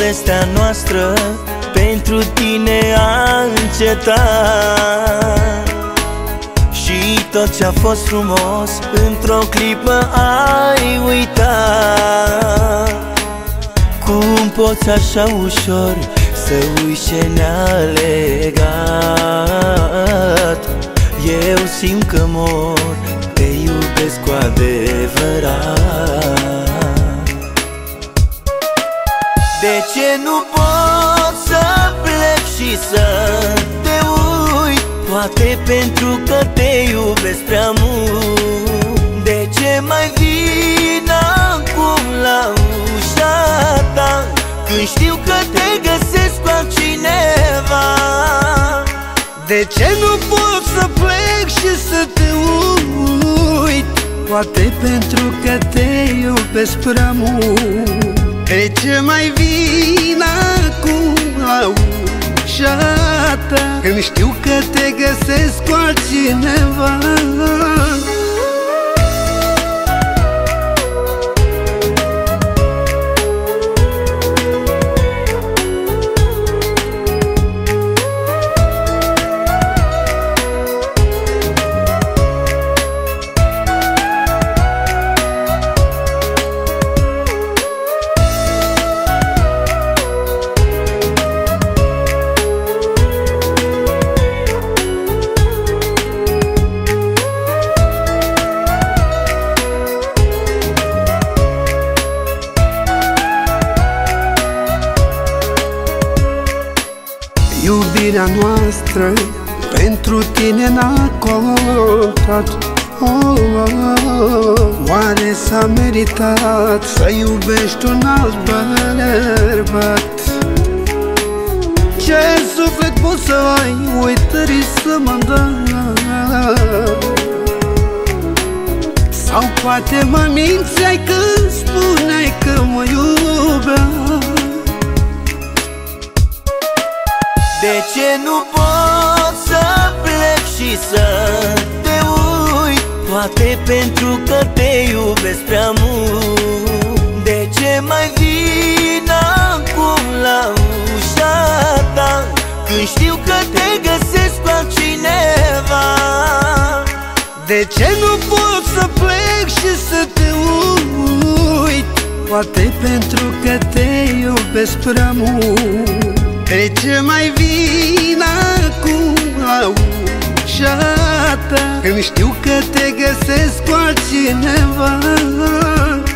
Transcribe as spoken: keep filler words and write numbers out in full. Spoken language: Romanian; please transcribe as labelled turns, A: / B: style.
A: povestea noastră pentru tine a încetat. Și tot ce-a fost frumos într-o clipă ai uitat. Cum poți așa ușor să uiți ce ne-a legat? Eu simt că mor, te iubesc cu adevărat. De ce nu pot să plec și să te uit? Poate pentru că te iubesc prea mult. De ce mai vin acum la ușa ta când știu că te găsesc cu altcineva?
B: De ce nu pot să plec și să te uit? Poate pentru că te iubesc prea mult. De ce mai vin acum la ușa ta când știu că te găsesc cu altcineva? Iubirea noastră pentru tine n-a contat. Oh, oh, oh. Oare s-a meritat să iubești un alt bărbat? Ce suflet poți să ai, uitării să mă dai? Sau poate mă mințeai când spuneai că mă iubeai?
A: De ce nu pot să plec și să te uit? Poate pentru că te iubesc prea mult. De ce mai vin acum la ușa ta când știu că te găsesc cu altcineva?
B: De ce nu pot să plec și să te uit? Poate pentru că te iubesc prea mult. De ce mai vin acum la ușa ta când știu că te găsesc cu altcineva?